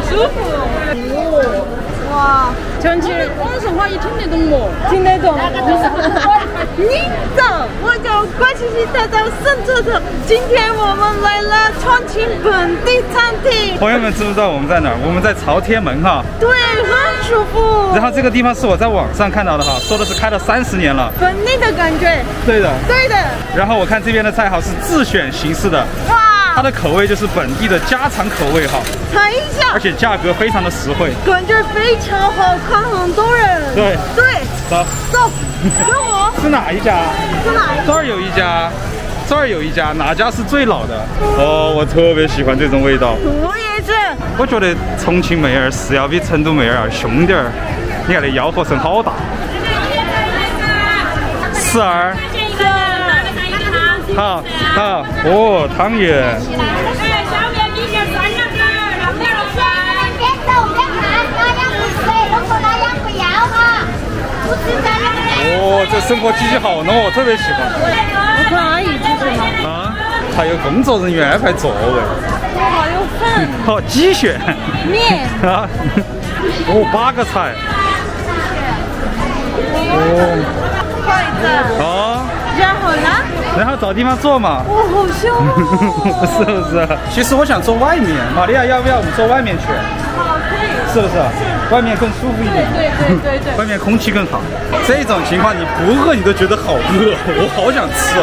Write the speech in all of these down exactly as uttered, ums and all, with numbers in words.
舒服哦。哇，讲起广州话也听得懂哦，听得懂。你早，我叫关西西大早生车车。今天我们来了重庆本地餐厅。 朋友们知不知道我们在哪儿？我们在朝天门哈。 对，很舒服。 然后这个地方是我在网上看到的哈，说的是开了三十年了。 本地的感觉。对的。对的。然后我看这边的菜哈是自选形式的。哇。它的口味就是本地的家常口味哈。 尝一下。 而且价格非常的实惠。 感觉非常好看，很多人。 对。 对。 走。 走。跟我。 是哪一家？ 是哪一家？ 这儿有一家。这儿有一家，哪家是最老的？哦，我特别喜欢这种味道。 我也是。我觉得重庆妹儿是要比成都妹儿要凶点儿。你看那腰和身好大。十二。好，好，哦，汤圆。哦，这生活气息好浓，我特别喜欢。 我看阿姨做什么？ 啊，还有工作人员安排座位。 哇，有饭。 好，鸡血。 面。 啊。哦，八个菜。哦。 筷子。 哦。 然后呢？ 然后找地方坐嘛。 哇，好香哦。 是不是？其实我想坐外面，玛利亚要不要我们坐外面去？ 好，可以。 是不是？外面更舒服一点。 对对对对。 外面空气更好。这种情况你不饿你都觉得好饿，我好想吃哦。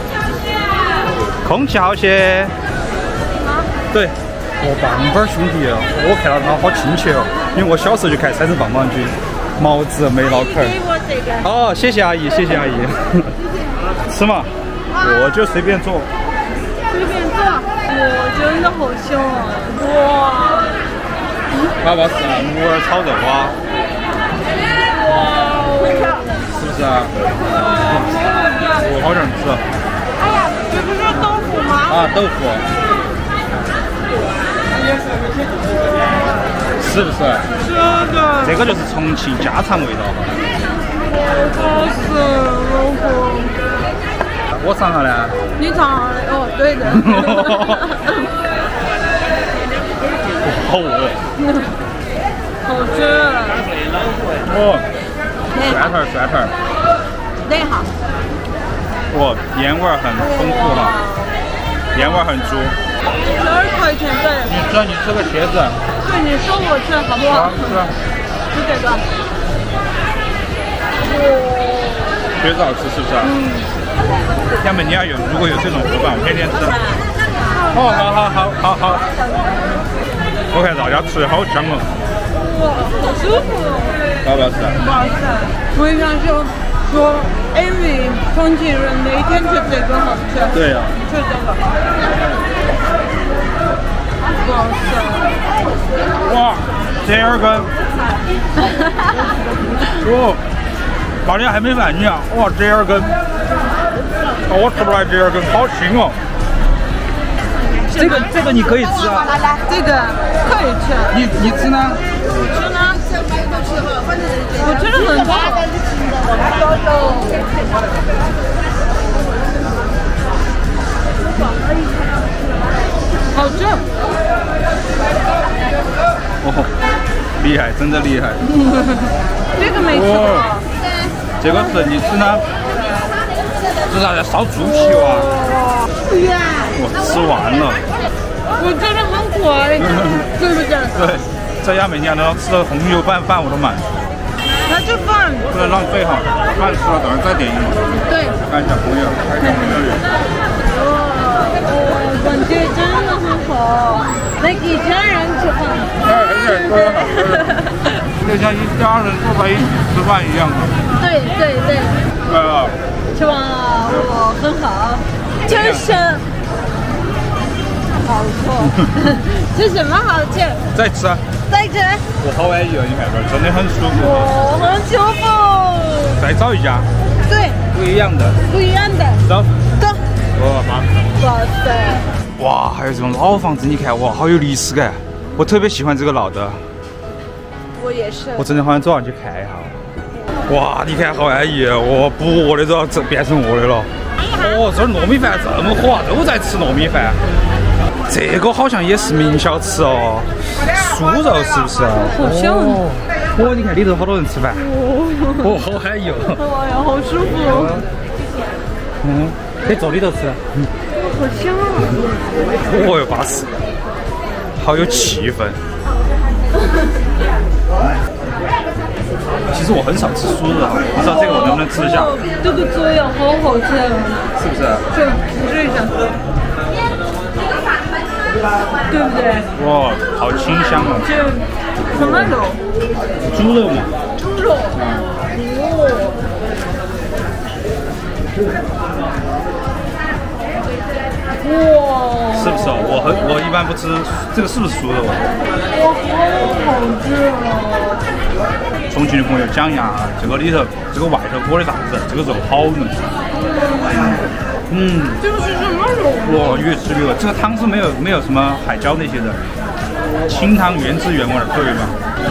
空气好些。啊？对。哦，棒棒兄弟哦，我看到他好亲切哦，因为我小时候就看三只棒棒军，毛子没脑壳。 给我这个。 哦，谢谢阿姨，谢谢阿姨。吃嘛，我就随便做。 随便做。哇，真的好香啊！哇。 爸爸是木耳炒肉啊。 哇。 是不是啊？我好想吃。 哎呀，这不是豆腐吗？ 啊，豆腐。是不是？ 是的。 这个就是重庆家常味道。 好吃，老公。 我尝下来。 你尝下来？哦，对的。 好饿。 好吃。 哦。蒜头蒜头。 等一下。 哇，烟味很丰富哈，烟味很足。 十二块钱对。 你吃，你吃个茄子。 对，你说我吃好不好？ 吃。 吃这个。 茄子好吃是不是？嗯。要么你要有，如果有这种口感，我天天吃。哦，好好好好好。我看大家吃的好香哦。 哇，好舒服哦。 要不要吃？ 不好吃。我想说说，因为重庆人每天吃这个好吃。 对呀。 吃这个。不好吃。 哇，折耳根。哦，玛利亚还没反应啊！哇，折耳根。哦，我吃不来折耳根，好腥哦。这个这个你可以吃啊。 这个可以吃。 你你吃呢？ 我吃呢。我吃了很多。好吃。 哦，厉害，真的厉害。 这个没吃过。 这个是你吃呢？这是啥子？烧猪皮哇！我吃完了。 我觉得很贵，对不对？ 对，在亚美尼亚能吃的红油拌饭我都满足。 那就饭。 不能浪费哈，饭吃了等会再点一碗。 对。 看小朋友，看小朋友。 哇，感觉真的很好，能一家人吃饭。 对，而且都很好吃，就像一家人坐在一起吃饭一样的。 对对对。 对了。 吃完了，我很好，真是好吃。吃什么好吃？ 再吃。 再吃。 我好安逸哦，你看这真的很舒服。 哦，很舒服。 再找一家。 对。 不一样的。 不一样的。 走。 走。 哇，好。 哇塞。 哇，还有这种老房子，你看哇，好有历史感。我特别喜欢这个老的。 我也是。 我真的好想走上去看一下。哇，你看好安逸，我不饿的都变成饿的了。哦，这儿糯米饭这么火啊，都在吃糯米饭。 这个好像也是名小吃哦，酥肉是不是？ 好香。 哦，你看里头好多人吃饭。哦，好嗨哟！ 哎呀，好舒服。 嗯，可以坐里头吃。 好香啊！ 哦哟，巴适，好有气氛。其实我很少吃酥肉，不知道这个我能不能吃得下。 这个这样好好吃， 是不是？ 对，你试一下。对不对？ 哇，好清香哦！ 这什么肉？ 猪肉嘛。 猪肉。哦。哇！ 是不是？我很我一般不吃这个，是不是酥肉？ 哇，好好吃啊！ 重庆的朋友讲一下，这个里头，这个外头裹的啥子？这个肉好嫩。嗯。 这个是什么肉？ 哇，越吃越味。这个汤是没有没有什么海椒那些的，清汤原汁原味，对吧？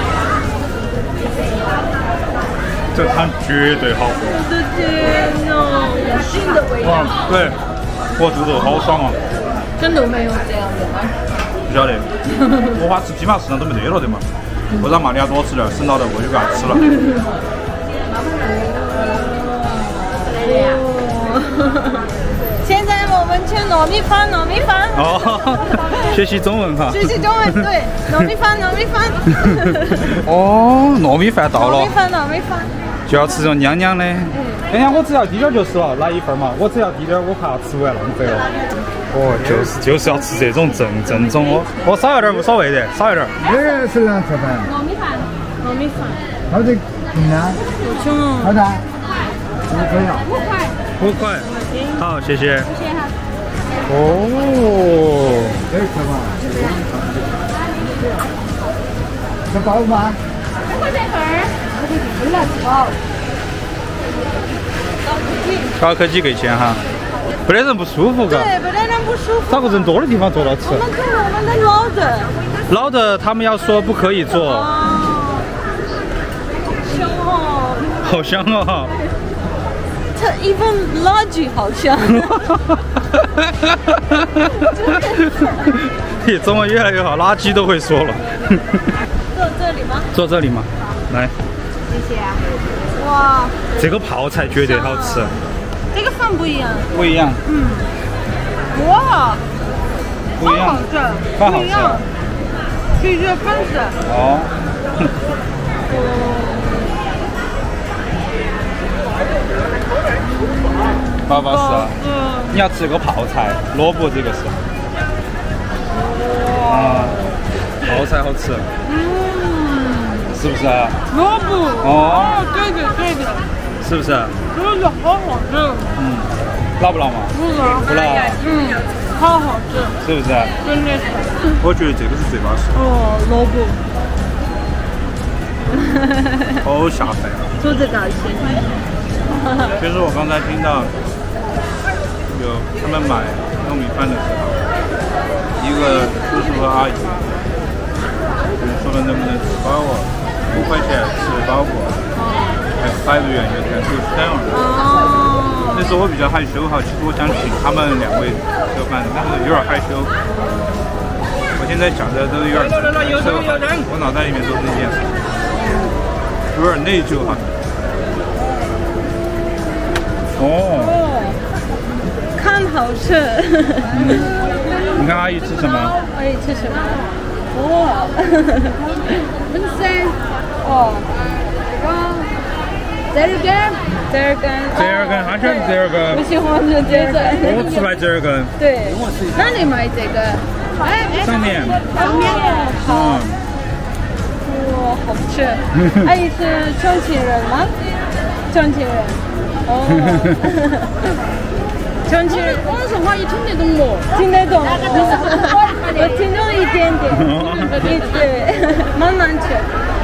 这个汤绝对好喝。 我的天哪，新的味道。 哇，对，哇，这个肉好爽啊！ 真的没有这样的吗？ 不晓得，我怕吃批发市场都没得了的嘛。为啥嘛？你要多吃点，省到的我就给他吃了。 现在我们吃糯米饭，糯米饭。 哦，学习中文哈。 学习中文，对，糯米饭，糯米饭。 哦，糯米饭到了。 糯米饭，糯米饭。 就要吃这种娘娘的。哎呀，我只要滴点就是了，来一份嘛。我只要滴点，我怕吃不完浪费了。哦，就是就是要吃这种正正宗哦。我少要点无所谓的，少要点。 这个是两吃饭。 糯米饭，糯米饭。 好的，平安。 好香哦。 好的。五块呀。 五块。 五块。好，谢谢。 谢谢哈。 哦。 这个吃嘛。吃饱吗？ 五块钱份儿。不能吃饱。 高科技给钱哈。没得人不舒服，嘎。 对，没得人不舒服。 找个人多的地方坐到吃。 我们看我们的老的。 老的他们要说不可以坐。 哦。香哦。 好香哦。 它一份垃圾好香。 嘿，中文越来越好，垃圾都会说了。 坐这里吗？ 坐这里吗？来。 谢谢啊。哇。 这个泡菜绝对好吃。 这个饭不一样。 不一样。 嗯。哇。 不一样。 饭好吃。不一样。去这粉丝。 哦。好巴适啊！嗯。你要吃个泡菜，萝卜这个是。啊。泡菜好吃。 嗯。 是不是啊？ 萝卜。哦，对的对的。 是不是？ 这个好好吃。 嗯。辣不辣嘛？ 不辣。 不辣。 嗯。好好吃。 是不是？ 真的是。 我觉得这个是最巴适。 哦，萝卜。 好下饭啊！ 做这个行。 其实我刚才听到有他们买糯米饭的时候，一个叔叔和阿姨就说了能不能吃饱哦，五块钱吃饱不？还是百元就看就这样。哦。那时候我比较害羞哈，其实我想请他们两位吃饭，但是有点害羞。我现在想着都有点吃了，我脑袋里面都是这件事，有点内疚哈。哦， 看好吃。 嗯、你看阿姨吃什么？ 阿姨吃什么？哇，很鲜。哦，这个，折耳根， 折耳根，他喜欢折耳根。 我喜欢吃折耳根。 我吃不来折耳根。 对，哪里买这个？哎， 上面。 上面。好。哇，好吃。阿姨是重庆人吗？重庆人。哦，重庆人广州话也听得懂么？听得懂，我听懂一点点，一对，慢慢吃。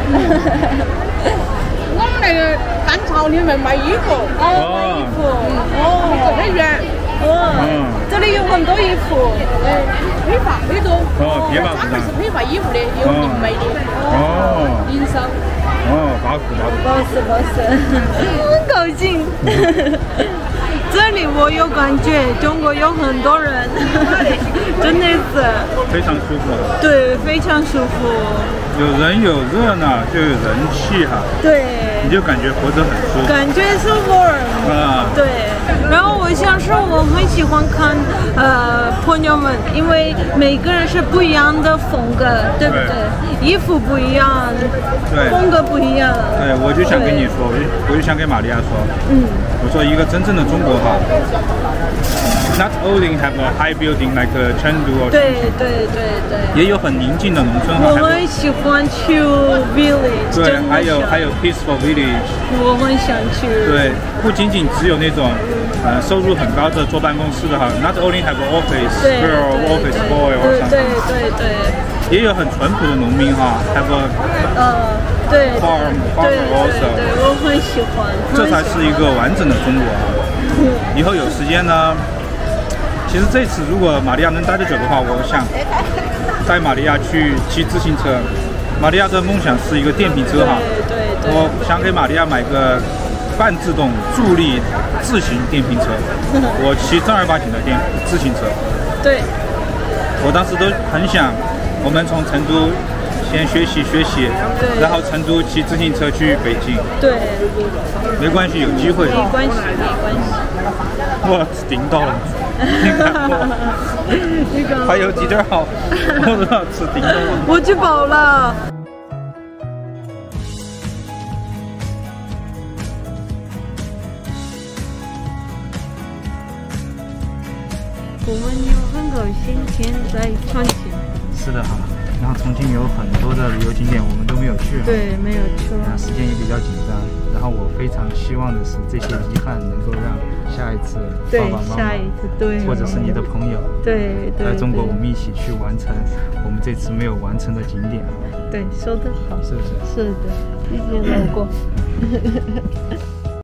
我们那个蛋潮里面卖衣服，哦，卖衣服，哦，这很远，哦，这里有很多衣服，哎，批发很多， 哦，批发市场是批发衣服的，有灵媒的，哦，营销。哦， 巴适巴适， 巴适巴适，很高兴。这这里我有感觉，中国有很多人，真的是非常舒服。 对，非常舒服。 有人有热闹，就有人气哈。 对， 你就感觉活着很舒服。 感觉舒服。 啊， 对。然后我想说，我很喜欢看呃朋友们，因为每个人是不一样的风格，对不对？衣服不一样， 对， 风格不一样。 对，我就想跟你说，我就我就想跟玛利亚说， 嗯， 我说一个真正的中国哈 ，not only have a high building like Chengdu or 对对对对， 也有很宁静的农村哈。 我很喜欢去 village， 对，还有还有 peaceful village， 我很想去。 对，不仅仅只有那种呃收入很高的坐办公室的哈 ，not only have an office girl, office boy or something， 对对对， 也有很淳朴的农民哈 ，have a 呃对 farm farmer also， 对，我很喜欢。 这才是一个完整的中国啊！以后有时间呢，其实这次如果玛利亚能待得久的话，我想带玛利亚去骑自行车。玛利亚的梦想是一个电瓶车哈， 对对对， 我想给玛利亚买个半自动助力自行电瓶车，我骑正儿八经的电自行车。 对， 我当时都很想，我们从成都先学习学习，然后成都骑自行车去北京。 对， 没关系，有机会。 没关系，没关系。 我顶到了，你看我，还有几点好，我都要吃顶到了。 我吃饱了。我们有很高兴现在重庆。 是的哈，然后重庆有很多的旅游景点我们都没有去， 对，没有去， 那时间也比较紧张。然后我非常希望的是这些遗憾能够让下一次爸爸妈妈， 下一次对， 或者是你的朋友， 对对， 来中国我们一起去完成我们这次没有完成的景点。 对，说得好， 是不是？ 是的，谢谢老公。